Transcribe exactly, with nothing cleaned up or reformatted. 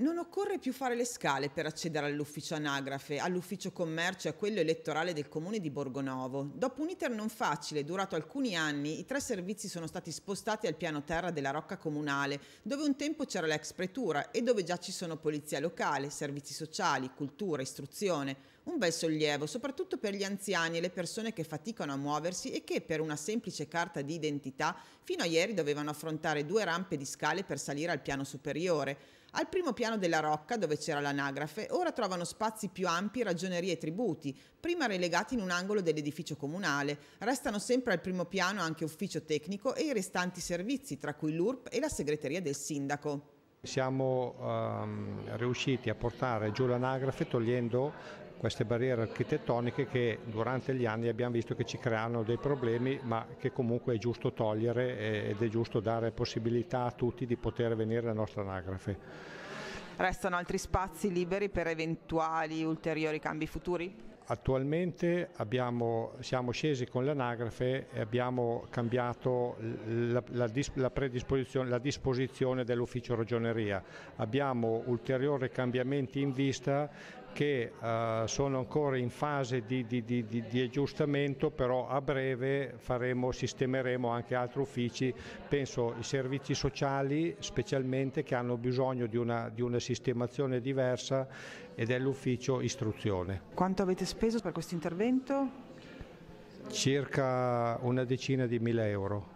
Non occorre più fare le scale per accedere all'ufficio anagrafe, all'ufficio commercio e a quello elettorale del comune di Borgonovo. Dopo un iter non facile, durato alcuni anni, i tre servizi sono stati spostati al piano terra della Rocca Comunale, dove un tempo c'era l'ex pretura e dove già ci sono polizia locale, servizi sociali, cultura, istruzione. Un bel sollievo, soprattutto per gli anziani e le persone che faticano a muoversi e che, per una semplice carta di identità, fino a ieri dovevano affrontare due rampe di scale per salire al piano superiore. Al primo piano della Rocca, dove c'era l'anagrafe, ora trovano spazi più ampi ragionerie e tributi, prima relegati in un angolo dell'edificio comunale. Restano sempre al primo piano anche ufficio tecnico e i restanti servizi, tra cui l'U R P e la segreteria del sindaco. Siamo um, riusciti a portare giù l'anagrafe togliendo queste barriere architettoniche che durante gli anni abbiamo visto che ci creano dei problemi, ma che comunque è giusto togliere ed è giusto dare possibilità a tutti di poter venire alla nostra anagrafe. Restano altri spazi liberi per eventuali ulteriori cambi futuri? Attualmente abbiamo, siamo scesi con l'anagrafe e abbiamo cambiato la, la, la, predisposizione, la disposizione dell'ufficio ragioneria. Abbiamo ulteriori cambiamenti in vista che uh, sono ancora in fase di, di, di, di aggiustamento, però a breve faremo, sistemeremo anche altri uffici, penso i servizi sociali specialmente, che hanno bisogno di una, di una sistemazione diversa, ed è l'ufficio istruzione. Quanto avete speso per questo intervento? Circa una decina di mila euro.